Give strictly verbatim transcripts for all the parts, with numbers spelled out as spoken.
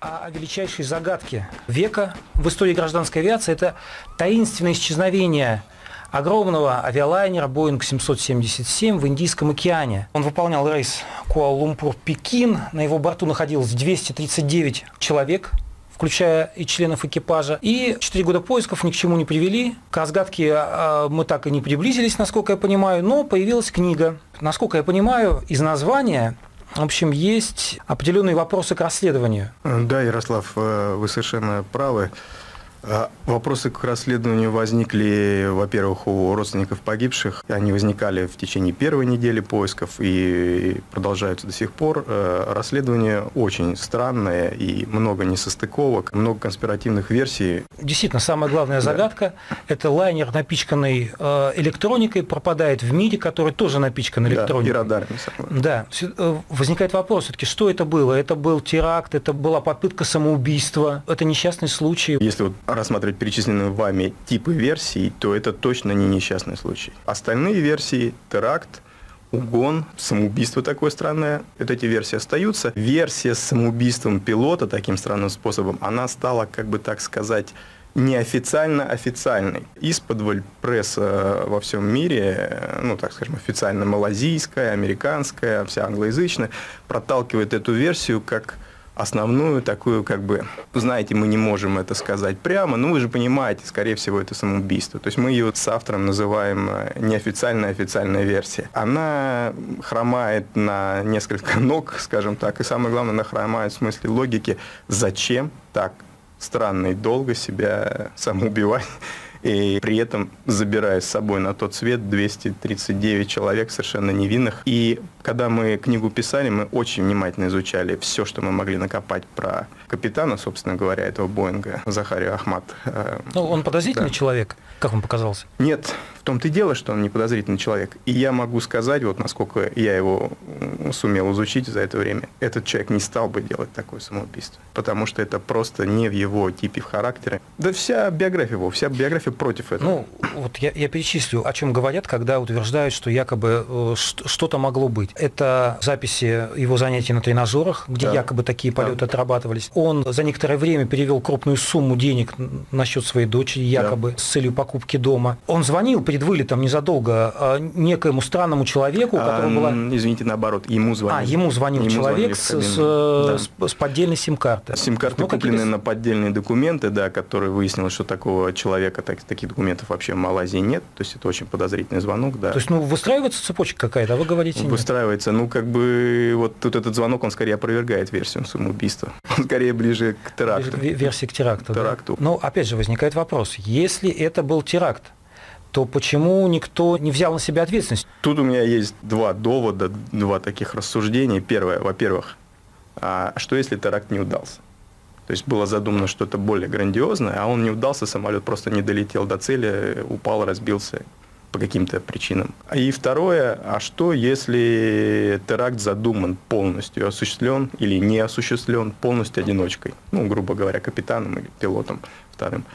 о величайшей загадке века в истории гражданской авиации. Это таинственное исчезновение огромного авиалайнера Боинг семьсот семьдесят семь в Индийском океане. Он выполнял рейс Куала-Лумпур-Пекин. На его борту находилось двести тридцать девять человек, включая и членов экипажа. И четыре года поисков ни к чему не привели. К разгадке мы так и не приблизились, насколько я понимаю, но появилась книга. Насколько я понимаю, из названия, в общем, есть определенные вопросы к расследованию. Да, Ярослав, вы совершенно правы. Вопросы к расследованию возникли, во-первых, у родственников погибших. Они возникали в течение первой недели поисков и продолжаются до сих пор. Расследование очень странное и много несостыковок, много конспиративных версий. Действительно, самая главная загадка да. – это лайнер, напичканный электроникой, пропадает в мире, который тоже напичкан электроникой. Да, и радарами. Да. Возникает вопрос, все-таки, что это было? Это был теракт, это была попытка самоубийства, это несчастный случай. Если вот рассматривать перечисленные вами типы версий, то это точно не несчастный случай. Остальные версии – теракт, угон, самоубийство такое странное. Вот эти версии остаются. Версия с самоубийством пилота таким странным способом, она стала, как бы так сказать, неофициально официальной. Исподволь пресса во всем мире, ну, так скажем, официально малазийская, американская, вся англоязычная, проталкивает эту версию как основную такую, как бы, знаете, мы не можем это сказать прямо, но вы же понимаете, скорее всего, это самоубийство. То есть мы ее с автором называем неофициальная официальная версия. Она хромает на несколько ног, скажем так, и самое главное, она хромает в смысле логики, зачем так странно и долго себя самоубивать, и при этом забирая с собой на тот свет двести тридцать девять человек совершенно невинных. И когда мы книгу писали, мы очень внимательно изучали все, что мы могли накопать про капитана, собственно говоря, этого Боинга, Захария Ахмад. Ну, он подозрительный да. человек, как вам показался? Нет, в том-то и дело, что он не подозрительный человек. И я могу сказать, вот насколько я его сумел изучить за это время, этот человек не стал бы делать такое самоубийство, потому что это просто не в его типе, в характере. Да вся биография его, вся биография против этого. Ну, вот я, я перечислю, о чем говорят, когда утверждают, что якобы э, что-то могло быть. Это записи его занятий на тренажерах, где да. якобы такие полеты да. отрабатывались. Он за некоторое время перевел крупную сумму денег на счет своей дочери, якобы да. с целью покупки дома. Он звонил перед вылетом незадолго некоему странному человеку, у которого а, была... Извините, наоборот, ему звонил. А, ему звонил ему человек с, с, да. с, с поддельной сим-карты. Сим-карты ну, куплены на поддельные документы, да, которые выяснилось, что такого человека, так, таких документов вообще в Малайзии нет. То есть это очень подозрительный звонок, да. То есть, ну, выстраивается цепочка какая-то, а вы говорите нет. Выстраивается, ну, как бы, вот тут этот звонок, он скорее опровергает версию самоубийства. Он скорее ближе к теракту. Ближе к версии к теракту, теракту. Да? Но, опять же, возникает вопрос. Если это был теракт, то почему никто не взял на себя ответственность? Тут у меня есть два довода, два таких рассуждения. Первое, во-первых, а что если теракт не удался? То есть было задумано что-то более грандиозное, а он не удался, самолет просто не долетел до цели, упал, разбился по каким-то причинам. И второе, а что если теракт задуман полностью, осуществлен или не осуществлен полностью одиночкой, ну, грубо говоря, капитаном или пилотом вторым.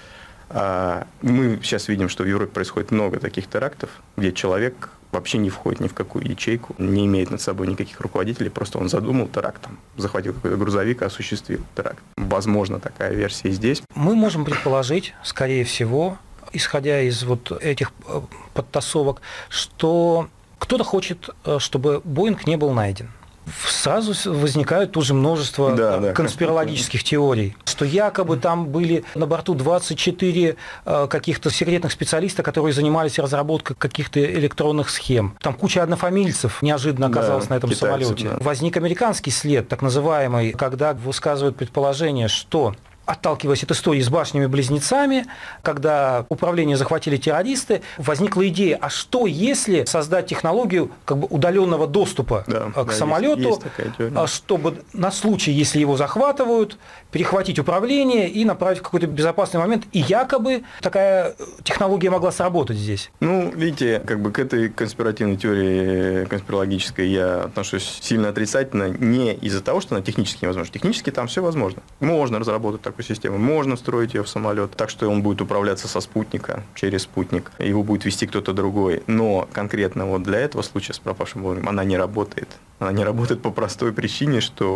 Мы сейчас видим, что в Европе происходит много таких терактов, где человек вообще не входит ни в какую ячейку, не имеет над собой никаких руководителей, просто он задумал теракт, там, захватил какой-то грузовик и осуществил теракт. Возможно, такая версия и здесь. Мы можем предположить, скорее всего, исходя из вот этих подтасовок, что кто-то хочет, чтобы Боинг не был найден. Сразу возникает тоже множество да, да, конспирологических теорий, что якобы там были на борту двадцать четыре каких-то секретных специалиста, которые занимались разработкой каких-то электронных схем. Там куча однофамильцев неожиданно оказалась да, на этом китайцев, самолете. Да. Возник американский след, так называемый, когда высказывают предположение, что... Отталкиваясь от истории с башнями-близнецами, когда управление захватили террористы, возникла идея, а что если создать технологию как бы удаленного доступа да, к да, самолету, чтобы на случай, если его захватывают, перехватить управление и направить в какой-то безопасный момент, и якобы такая технология могла сработать здесь. Ну, видите, как бы к этой конспиративной теории конспирологической я отношусь сильно отрицательно, не из-за того, что она технически невозможна. Технически там все возможно. Можно разработать такую систему, можно строить ее в самолет, так что он будет управляться со спутника, через спутник, его будет вести кто-то другой. Но конкретно вот для этого случая с пропавшим Боингом она не работает. Она не работает по простой причине, что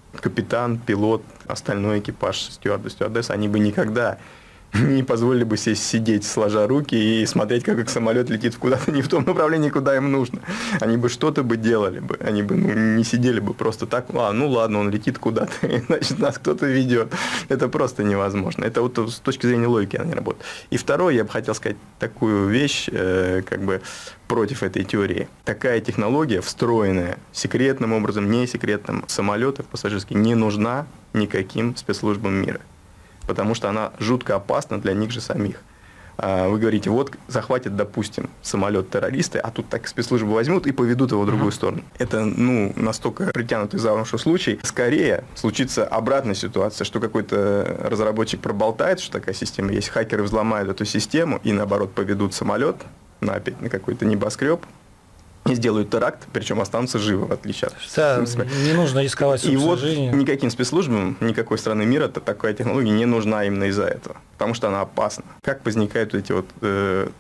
капитан, пилот, остальной экипаж, стюарды, стюардессы, они бы никогда не позволили бы себе сидеть, сложа руки и смотреть, как их самолет летит куда-то не в том направлении, куда им нужно. Они бы что-то бы делали бы. Они бы ну, не сидели бы просто так. А, ну ладно, он летит куда-то, значит, нас кто-то ведет. Это просто невозможно. Это вот с точки зрения логики она не работает. И второе, я бы хотел сказать такую вещь, э, как бы против этой теории. Такая технология, встроенная секретным образом, не секретным, самолетов пассажирских, не нужна никаким спецслужбам мира. Потому что она жутко опасна для них же самих. Вы говорите, вот захватят, допустим, самолет террористы, а тут так спецслужбы возьмут и поведут его в другую сторону. Это, ну, настолько притянутый за уши случай. Скорее случится обратная ситуация, что какой-то разработчик проболтает, что такая система есть, хакеры взломают эту систему и, наоборот, поведут самолет на опять на какой-то небоскреб, и сделают теракт, причем останутся живы, в отличие от... Да, не нужно рисковать собственной И вот жизнью. Никаким спецслужбам, никакой страны мира такая технология не нужна именно из-за этого, потому что она опасна. Как возникают эти вот э,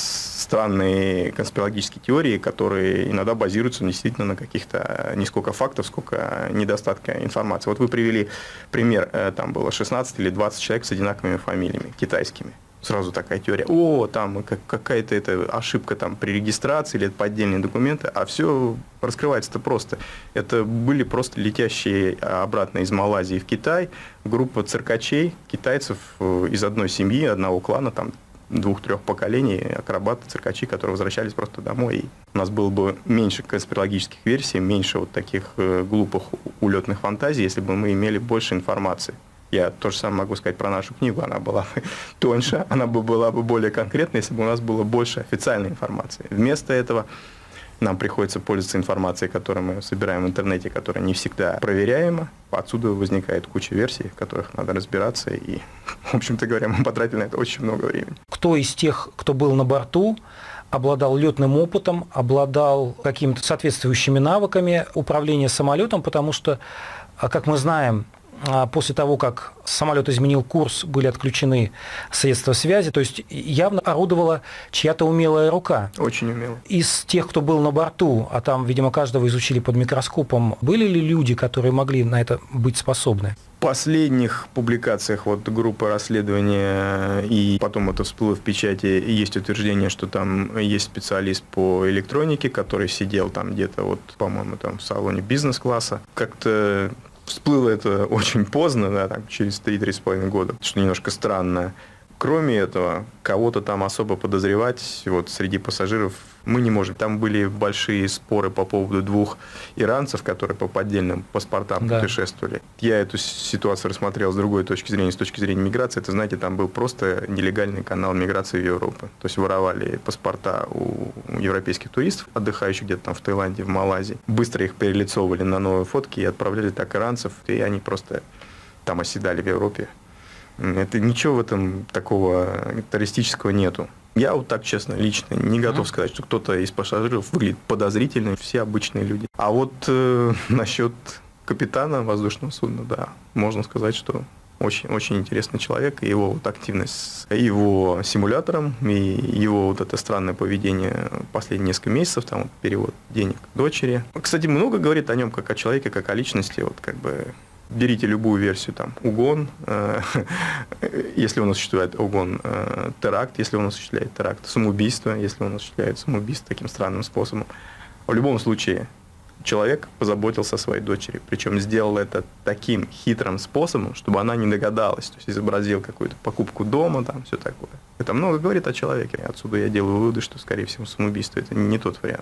странные конспирологические теории, которые иногда базируются действительно на каких-то не сколько фактов, сколько недостатка информации. Вот вы привели пример, э, там было шестнадцать или двадцать человек с одинаковыми фамилиями, китайскими. Сразу такая теория, о, там какая-то это ошибка там, при регистрации или это поддельные документы, а все раскрывается-то просто. Это были просто летящие обратно из Малайзии в Китай группа циркачей, китайцев из одной семьи, одного клана, там двух-трех поколений, акробаты, циркачи, которые возвращались просто домой. И у нас было бы меньше конспирологических версий, меньше вот таких глупых улетных фантазий, если бы мы имели больше информации. Я то же самое могу сказать про нашу книгу, она была бы тоньше, она бы была бы более конкретной, если бы у нас было больше официальной информации. Вместо этого нам приходится пользоваться информацией, которую мы собираем в интернете, которая не всегда проверяема. Отсюда возникает куча версий, в которых надо разбираться. И, в общем-то говоря, мы потратили на это очень много времени. Кто из тех, кто был на борту, обладал летным опытом, обладал какими-то соответствующими навыками управления самолетом, потому что, как мы знаем, после того, как самолет изменил курс, были отключены средства связи, то есть явно орудовала чья-то умелая рука. Очень умелая. Из тех, кто был на борту, а там, видимо, каждого изучили под микроскопом, были ли люди, которые могли на это быть способны? В последних публикациях вот группы расследования, и потом это всплыло в печати, есть утверждение, что там есть специалист по электронике, который сидел там где-то, вот, по-моему, там в салоне бизнес-класса. Как-то всплыло это очень поздно, да, там, через три-три с половиной года, что немножко странно. Кроме этого, кого-то там особо подозревать вот, среди пассажиров мы не можем. Там были большие споры по поводу двух иранцев, которые по поддельным паспортам да. путешествовали. Я эту ситуацию рассмотрел с другой точки зрения, с точки зрения миграции. Это, знаете, там был просто нелегальный канал миграции в Европу. То есть воровали паспорта у европейских туристов, отдыхающих где-то там в Таиланде, в Малайзии. Быстро их перелицовывали на новые фотки и отправляли так иранцев, и они просто там оседали в Европе. Это ничего в этом такого террористического нету. Я вот так, честно, лично не готов mm-hmm. сказать, что кто-то из пассажиров выглядит подозрительным, все обычные люди. А вот э, насчет капитана воздушного судна, да, можно сказать, что очень, очень интересный человек, и его вот активность с его симулятором, и его вот это странное поведение последние несколько месяцев, там вот, перевод денег дочери. Кстати, много говорит о нем как о человеке, как о личности, вот как бы... Берите любую версию, там, угон, э, если он осуществляет угон, э, теракт, если он осуществляет теракт, самоубийство, если он осуществляет самоубийство таким странным способом. В любом случае, человек позаботился о своей дочери, причем сделал это таким хитрым способом, чтобы она не догадалась, то есть изобразил какую-то покупку дома, там, все такое. Это много говорит о человеке. Отсюда я делаю выводы, что, скорее всего, самоубийство – это не тот вариант.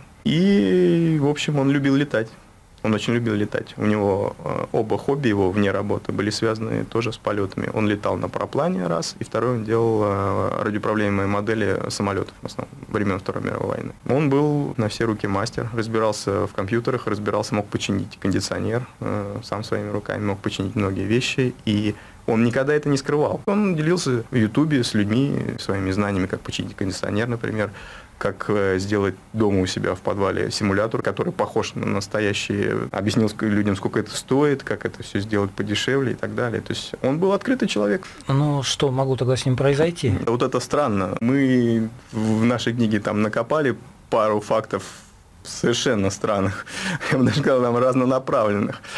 И, в общем, он любил летать. Он очень любил летать. У него оба хобби его вне работы были связаны тоже с полетами. Он летал на параплане раз, и второй он делал радиоуправляемые модели самолетов, в основном, времен Второй мировой войны. Он был на все руки мастер, разбирался в компьютерах, разбирался, мог починить кондиционер, сам своими руками мог починить многие вещи, и он никогда это не скрывал. Он делился в Ютубе с людьми своими знаниями, как починить кондиционер, например, как сделать дома у себя в подвале симулятор, который похож на настоящий, объяснил людям, сколько это стоит, как это все сделать подешевле и так далее. То есть он был открытый человек. Ну, что могло тогда с ним произойти? Вот это странно. Мы в нашей книге там накопали пару фактов совершенно странных, я бы даже сказал, там, разнонаправленных.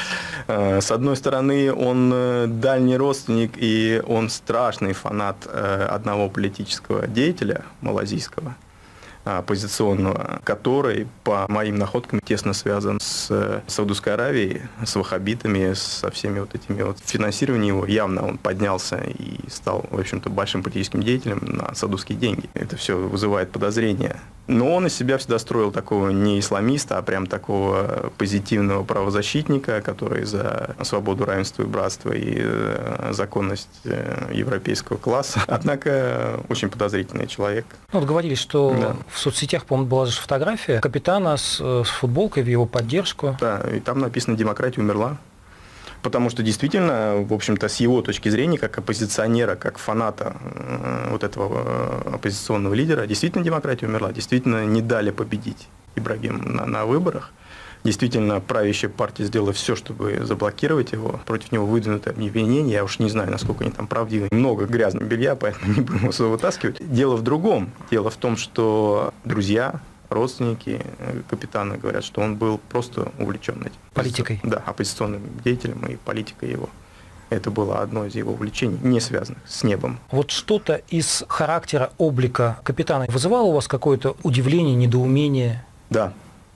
С одной стороны, он дальний родственник, и он страшный фанат одного политического деятеля малазийского, оппозиционного, который, по моим находкам, тесно связан с Саудовской Аравией, с ваххабитами, со всеми вот этими вот финансированием его. Явно он поднялся и стал, в общем-то, большим политическим деятелем на саудовские деньги. Это все вызывает подозрения. Но он из себя всегда строил такого не исламиста, а прям такого позитивного правозащитника, который за свободу, равенство и братство и законность европейского класса. Однако очень подозрительный человек. Ну, вот говорили, что да. в соцсетях, по-моему, была же фотография капитана с, с футболкой в его поддержку. Да, и там написано «Демократия умерла». Потому что действительно, в общем-то, с его точки зрения, как оппозиционера, как фаната вот этого оппозиционного лидера, действительно демократия умерла, действительно не дали победить Ибрагиму на, на выборах. Действительно, правящая партия сделала все, чтобы заблокировать его. Против него выдвинуты обвинения. Я уж не знаю, насколько они там правдивы. Много грязного белья, поэтому не будем его вытаскивать. Дело в другом. Дело в том, что друзья, родственники капитана говорят, что он был просто увлечен этим. Политикой. Да, оппозиционным деятелем и политикой его. Это было одно из его увлечений, не связанных с небом. Вот что-то из характера, облика капитана вызывало у вас какое-то удивление, недоумение? Да.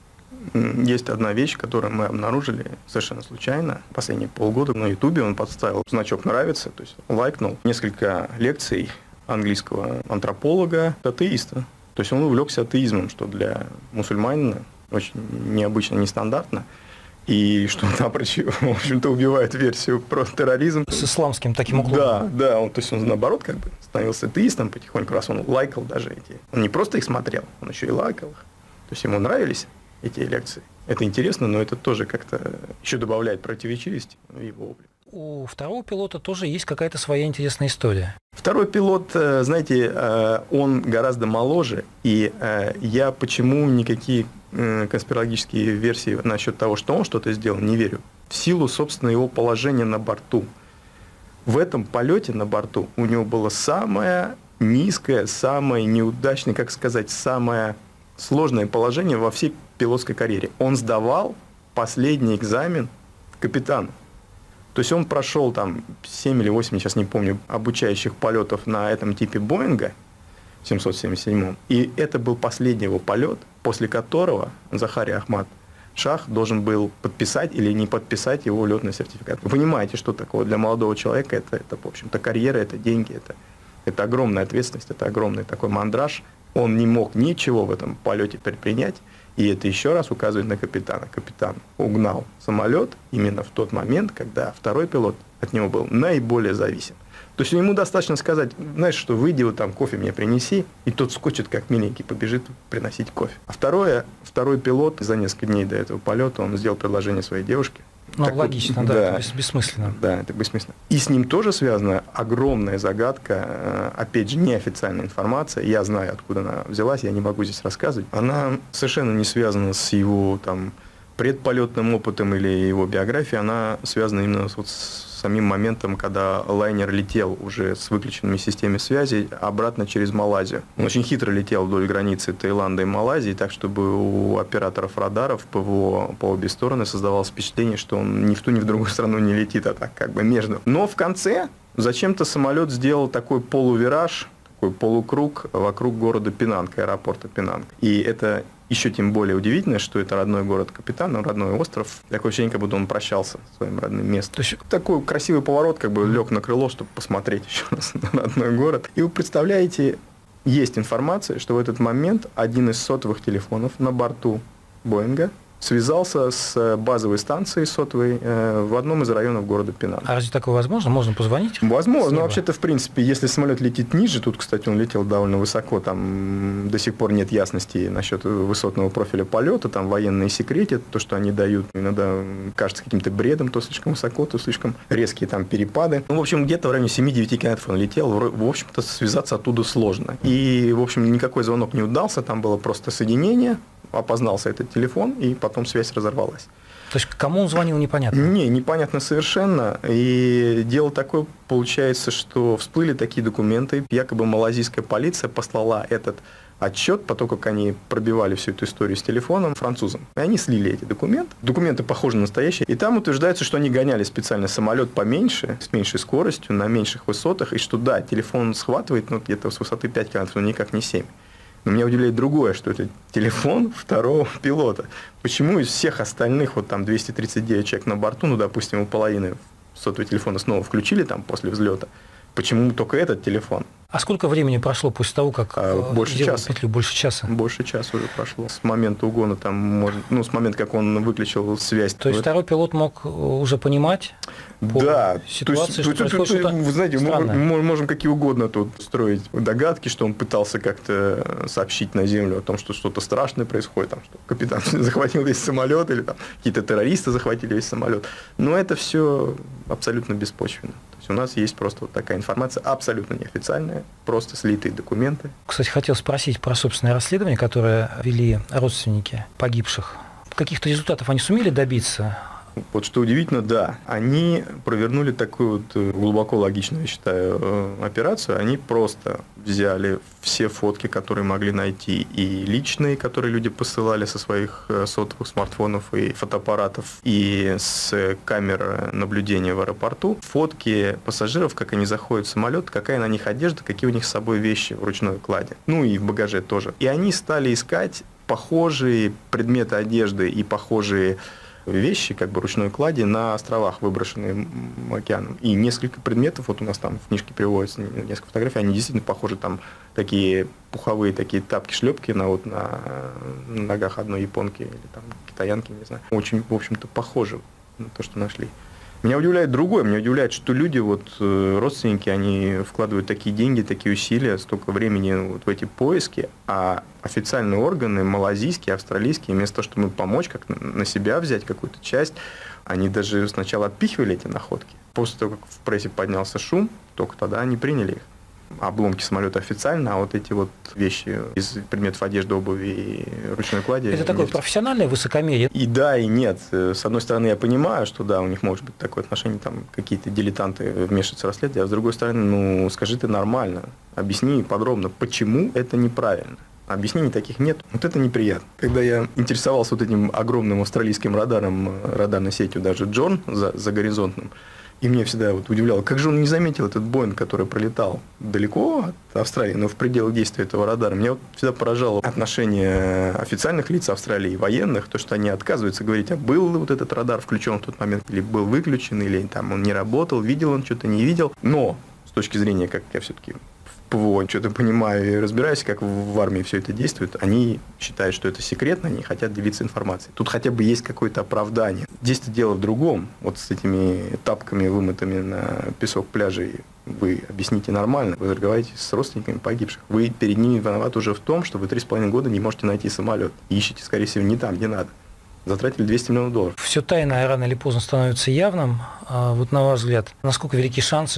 Есть одна вещь, которую мы обнаружили совершенно случайно. Последние полгода на Ютубе он подставил значок «Нравится», то есть лайкнул несколько лекций английского антрополога, атеиста. То есть он увлекся атеизмом, что для мусульманина очень необычно, нестандартно. И что напрочь, в общем-то, убивает версию про терроризм. С исламским таким уклоном. Да, да, он, то есть он наоборот как бы становился атеистом потихоньку, раз он лайкал даже эти. Он не просто их смотрел, он еще и лайкал их. То есть ему нравились эти лекции. Это интересно, но это тоже как-то еще добавляет противоречивости в его облик. У второго пилота тоже есть какая-то своя интересная история. Второй пилот, знаете, он гораздо моложе, и я почему никакие конспирологические версии насчет того, что он что-то сделал, не верю. В силу, собственно, его положения на борту. В этом полете на борту у него было самое низкое, самое неудачное, как сказать, самое сложное положение во всей пилотской карьере. Он сдавал последний экзамен капитану. То есть он прошел там семь или восемь, сейчас не помню, обучающих полетов на этом типе Боинга, семьсот семьдесят седьмом. И это был последний его полет, после которого Захарий Ахмад Шах должен был подписать или не подписать его летный сертификат. Вы понимаете, что такое для молодого человека? Это, это в общем-то, карьера, это деньги, это, это огромная ответственность, это огромный такой мандраж. Он не мог ничего в этом полете предпринять. И это еще раз указывает на капитана. Капитан угнал самолет именно в тот момент, когда второй пилот от него был наиболее зависим. То есть ему достаточно сказать, знаешь что, выйди, вот там кофе мне принеси, и тот скочит, как миленький, побежит приносить кофе. А второе, второй пилот за несколько дней до этого полета, он сделал предложение своей девушке. Ну, так логично, вот, да, да, это бессмысленно. Да, это бессмысленно. И с ним тоже связана огромная загадка, опять же, неофициальная информация, я знаю, откуда она взялась, я не могу здесь рассказывать. Она совершенно не связана с его там предполетным опытом или его биографией, она связана именно вот с самим моментом, когда лайнер летел уже с выключенными системами связи обратно через Малайзию. Он очень хитро летел вдоль границы Таиланда и Малайзии, так чтобы у операторов радаров ПВО по обе стороны создавалось впечатление, что он ни в ту, ни в другую страну не летит, а так как бы между. Но в конце зачем-то самолет сделал такой полувираж, такой полукруг вокруг города Пенанг, аэропорта Пенанг. И это еще тем более удивительно, что это родной город капитана, родной остров. Такое ощущение, как будто он прощался со своим родным местом. То есть такой красивый поворот, как бы лег на крыло, чтобы посмотреть еще раз на родной город. И вы представляете, есть информация, что в этот момент один из сотовых телефонов на борту Боинга связался с базовой станцией сотовой в одном из районов города Пенанг. А разве такое возможно? Можно позвонить? Возможно, но вообще-то, в принципе, если самолет летит ниже, тут, кстати, он летел довольно высоко, там до сих пор нет ясности насчет высотного профиля полета, там военные секретят, то, что они дают, иногда кажется каким-то бредом, то слишком высоко, то слишком резкие там перепады. Ну, в общем, где-то в районе семь-девять километров он летел, в общем-то, связаться оттуда сложно. И, в общем, никакой звонок не удался, там было просто соединение, опознался этот телефон, и потом связь разорвалась. То есть кому он звонил, непонятно? Не, непонятно совершенно. И дело такое, получается, что всплыли такие документы. Якобы малазийская полиция послала этот отчет по тому, как они пробивали всю эту историю с телефоном французам. И они слили эти документы. Документы похожи на настоящие. И там утверждается, что они гоняли специально самолет поменьше, с меньшей скоростью, на меньших высотах. И что да, телефон схватывает ну, где-то с высоты пять километров, но никак не семь. Но меня удивляет другое, что это телефон второго пилота. Почему из всех остальных, вот там двести тридцать девять человек на борту, ну, допустим, у половины сотового телефона снова включили там после взлета, почему только этот телефон? А сколько времени прошло после того, как а, больше часа. петлю? Больше часа? Больше часа уже прошло. С момента угона, там, может, ну, с момента, как он выключил связь. То есть второй пилот мог уже понимать по да, ситуации, то есть, что происходит что-то вы знаете, странное. мы можем какие угодно тут строить догадки, что он пытался как-то сообщить на землю о том, что что-то страшное происходит, там, что капитан захватил весь самолет, или там какие-то террористы захватили весь самолет. Но это все абсолютно беспочвенно. У нас есть просто вот такая информация, абсолютно неофициальная, просто слитые документы. Кстати, хотел спросить про собственное расследование, которое вели родственники погибших. Каких-то результатов они сумели добиться? Вот что удивительно, да, они провернули такую вот глубоко логичную, я считаю, операцию. Они просто взяли все фотки, которые могли найти, и личные, которые люди посылали со своих сотовых смартфонов и фотоаппаратов, и с камер наблюдения в аэропорту. Фотки пассажиров, как они заходят в самолет, какая на них одежда, какие у них с собой вещи в ручной кладе. Ну и в багаже тоже. И они стали искать похожие предметы одежды и похожие вещи, как бы ручной клади, на островах, выброшенные океаном. И несколько предметов, вот у нас там в книжке приводится несколько фотографий, они действительно похожи, там такие пуховые такие тапки-шлепки на, вот, на ногах одной японки или там китаянки, не знаю. Очень, в общем-то, похожи на то, что нашли. Меня удивляет другое, меня удивляет, что люди, вот, родственники, они вкладывают такие деньги, такие усилия, столько времени вот в эти поиски, а официальные органы, малазийские, австралийские, вместо того, чтобы помочь, как на себя взять какую-то часть, они даже сначала отпихивали эти находки. После того, как в прессе поднялся шум, только тогда они приняли их. Обломки самолета официально, а вот эти вот вещи из предметов одежды, обуви и ручной клади. Это такое профессиональное высокомерие? И да, и нет. С одной стороны, я понимаю, что да, у них может быть такое отношение, там какие-то дилетанты вмешиваются в расследование, а с другой стороны, ну скажи ты нормально, объясни подробно, почему это неправильно. Объяснений таких нет. Вот это неприятно. Когда я интересовался вот этим огромным австралийским радаром, радарной сетью, даже Джон за, за горизонтным, и меня всегда вот удивляло, как же он не заметил этот Боинг, который пролетал далеко от Австралии, но в пределах действия этого радара. Меня вот всегда поражало отношение официальных лиц Австралии, военных, то, что они отказываются говорить, а был вот этот радар включен в тот момент, или был выключен, или там он не работал, видел он что-то, не видел. Но с точки зрения, как я все-таки ПВО что-то понимаю и разбираюсь, как в армии все это действует, они считают, что это секретно, они хотят делиться информацией. Тут хотя бы есть какое-то оправдание. Здесь-то дело в другом. Вот с этими тапками, вымытыми на песок пляжей, вы объясните нормально, вы разговариваете с родственниками погибших. Вы перед ними виноваты уже в том, что вы три с половиной года не можете найти самолет. И ищете, скорее всего, не там, где надо. Затратили двести миллионов долларов. Все тайное рано или поздно становится явным. А вот на ваш взгляд, насколько велики шансы,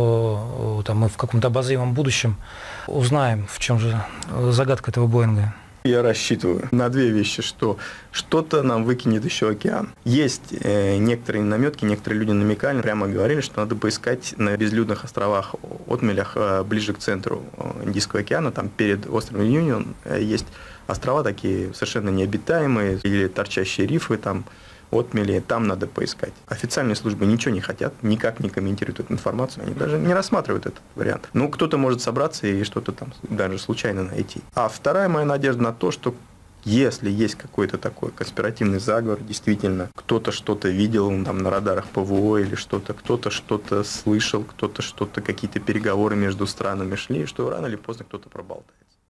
что там, мы в каком-то обозримом будущем узнаем, в чем же загадка этого Боинга? Я рассчитываю на две вещи, что что-то нам выкинет еще океан. Есть э, некоторые наметки, некоторые люди намекали, прямо говорили, что надо поискать на безлюдных островах, отмелях э, ближе к центру Индийского океана, там перед островом Юнион э, есть острова такие совершенно необитаемые, или торчащие рифы, там отмели, там надо поискать. Официальные службы ничего не хотят, никак не комментируют эту информацию, они даже не рассматривают этот вариант. Ну, кто-то может собраться и что-то там даже случайно найти. А вторая моя надежда на то, что если есть какой-то такой конспиративный заговор, действительно, кто-то что-то видел там на радарах ПВО или что-то, кто-то что-то слышал, кто-то что-то, какие-то переговоры между странами шли, что рано или поздно кто-то проболтает.